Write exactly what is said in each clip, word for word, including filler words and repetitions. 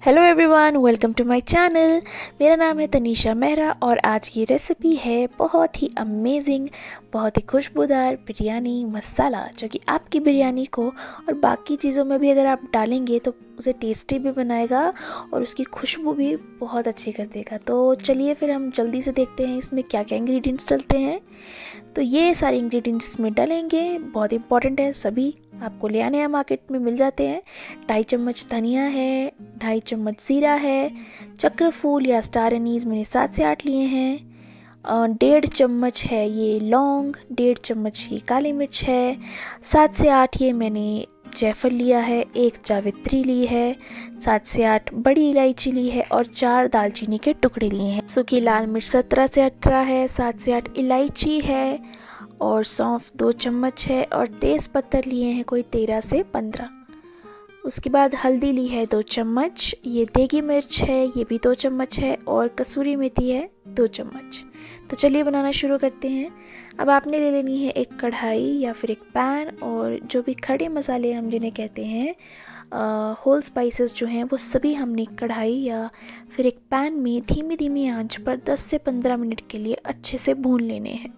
Hello everyone, welcome to my channel. मेरा नाम है तनीषा मेहरा और आज की रेसिपी है बहुत ही अमेजिंग, बहुत ही खुशबूदार बिरयानी मसाला, जो कि आपकी बिरयानी को और बाकी चीज़ों में भी अगर आप डालेंगे तो उसे टेस्टी भी बनाएगा और उसकी खुशबू भी बहुत अच्छी कर देगा। तो चलिए फिर हम जल्दी से देखते हैं इसमें क्या क्या इंग्रेडिएंट्स डलते हैं। तो ये सारे इंग्रेडिएंट्स इसमें डलेंगे, बहुत इंपॉर्टेंट है, सभी आपको ले आने हैं, मार्केट में मिल जाते हैं। ढाई चम्मच धनिया है, ढाई चम्मच जीरा है, चक्र फूल या स्टार एनीज मैंने सात से आठ लिए हैं, डेढ़ चम्मच है ये लौंग, डेढ़ चम्मच ही काली मिर्च है, सात से आठ ये मैंने जायफल लिया है, एक जावित्री ली है, सात से आठ बड़ी इलायची ली है और चार दालचीनी के टुकड़े लिए हैं। सूखी लाल मिर्च सत्रह से अठारह है, सात से आठ इलायची है और सौंफ दो चम्मच है और तेज़ पत्तर लिए हैं कोई तेरह से पंद्रह। उसके बाद हल्दी ली है दो चम्मच, ये देगी मिर्च है ये भी दो चम्मच है और कसूरी मेथी है दो चम्मच। तो चलिए बनाना शुरू करते हैं। अब आपने ले लेनी है एक कढ़ाई या फिर एक पैन, और जो भी खड़े मसाले हम जिन्हें कहते हैं होल स्पाइसेस जो हैं वो सभी हमने कढ़ाई या फिर एक पैन में धीमी धीमी आंच पर दस से पंद्रह मिनट के लिए अच्छे से भून लेने हैं।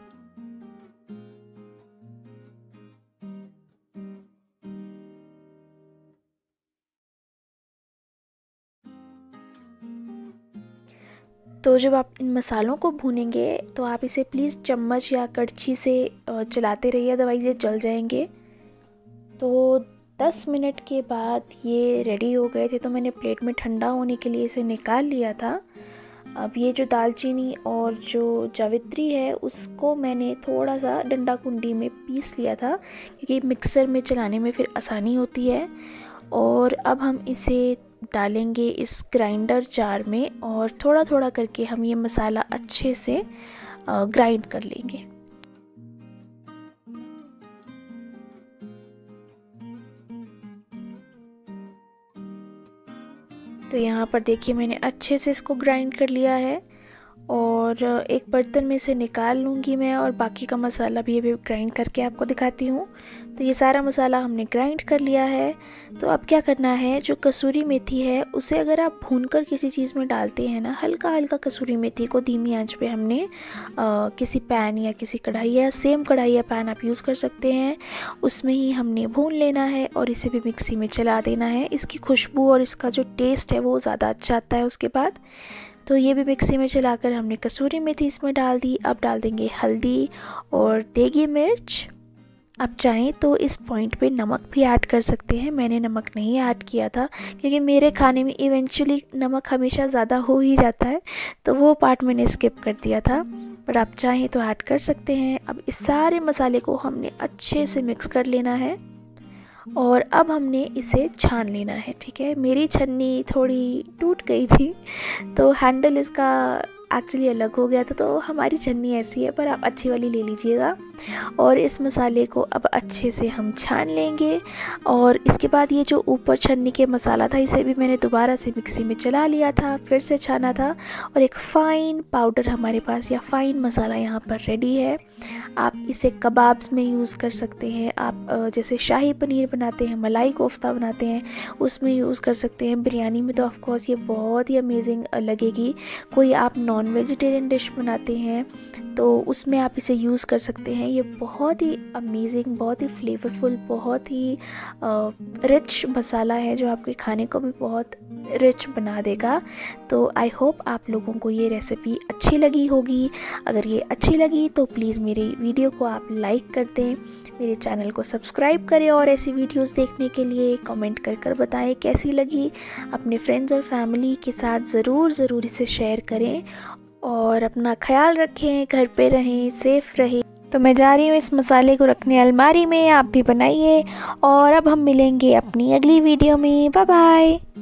तो जब आप इन मसालों को भूनेंगे तो आप इसे प्लीज़ चम्मच या कड़छी से चलाते रहिए, अदरवाइज़ ये जल जाएंगे। तो दस मिनट के बाद ये रेडी हो गए थे, तो मैंने प्लेट में ठंडा होने के लिए इसे निकाल लिया था। अब ये जो दालचीनी और जो जावित्री है उसको मैंने थोड़ा सा डंडा कुंडी में पीस लिया था, क्योंकि मिक्सर में चलाने में फिर आसानी होती है। और अब हम इसे डालेंगे इस ग्राइंडर जार में और थोड़ा थोड़ा करके हम ये मसाला अच्छे से ग्राइंड कर लेंगे। तो यहाँ पर देखिए मैंने अच्छे से इसको ग्राइंड कर लिया है और एक बर्तन में से निकाल लूँगी मैं, और बाकी का मसाला भी अभी ग्राइंड करके आपको दिखाती हूँ। तो ये सारा मसाला हमने ग्राइंड कर लिया है। तो अब क्या करना है, जो कसूरी मेथी है उसे अगर आप भूनकर किसी चीज़ में डालते हैं ना, हल्का हल्का कसूरी मेथी को धीमी आंच पे हमने आ, किसी पैन या किसी कढ़ाई या सेम कढ़ाई या पैन आप यूज़ कर सकते हैं, उसमें ही हमने भून लेना है और इसे भी मिक्सी में चला देना है। इसकी खुशबू और इसका जो टेस्ट है वो ज़्यादा अच्छा आता है उसके बाद। तो ये भी मिक्सी में चलाकर हमने कसूरी मेथी इसमें डाल दी। अब डाल देंगे हल्दी और देगी मिर्च। आप चाहें तो इस पॉइंट पे नमक भी ऐड कर सकते हैं, मैंने नमक नहीं ऐड किया था क्योंकि मेरे खाने में इवेंचुअली नमक हमेशा ज़्यादा हो ही जाता है, तो वो पार्ट मैंने स्किप कर दिया था, पर आप चाहें तो ऐड कर सकते हैं। अब इस सारे मसाले को हमने अच्छे से मिक्स कर लेना है और अब हमने इसे छान लेना है। ठीक है, मेरी छन्नी थोड़ी टूट गई थी तो हैंडल इसका एक्चुअली अलग हो गया था, तो हमारी छन्नी ऐसी है, पर आप अच्छी वाली ले लीजिएगा। और इस मसाले को अब अच्छे से हम छान लेंगे। और इसके बाद ये जो ऊपर छन्नी के मसाला था इसे भी मैंने दोबारा से मिक्सी में चला लिया था, फिर से छाना था और एक फ़ाइन पाउडर हमारे पास या फ़ाइन मसाला यहाँ पर रेडी है। आप इसे कबाब्स में यूज़ कर सकते हैं, आप जैसे शाही पनीर बनाते हैं, मलाई कोफ्ता बनाते हैं, उसमें यूज़ कर सकते हैं। बिरयानी में तो ऑफ कोर्स ये बहुत ही अमेजिंग लगेगी। कोई आप नॉन वेजिटेरियन डिश बनाते हैं तो उसमें आप इसे यूज़ कर सकते हैं। ये बहुत ही अमेजिंग, बहुत ही फ्लेवरफुल, बहुत ही रिच मसाला है जो आपके खाने को भी बहुत रिच बना देगा। तो आई होप आप लोगों को ये रेसिपी अच्छी लगी होगी। अगर ये अच्छी लगी तो प्लीज़ मेरी वीडियो को आप लाइक कर दें, मेरे चैनल को सब्सक्राइब करें और ऐसी वीडियोस देखने के लिए कमेंट कर कर बताएं कैसी लगी। अपने फ्रेंड्स और फैमिली के साथ ज़रूर ज़रूर इसे शेयर करें और अपना ख्याल रखें, घर पे रहें, सेफ रहें। तो मैं जा रही हूँ इस मसाले को रखने अलमारी में, आप भी बनाइए और अब हम मिलेंगे अपनी अगली वीडियो में। Bye bye.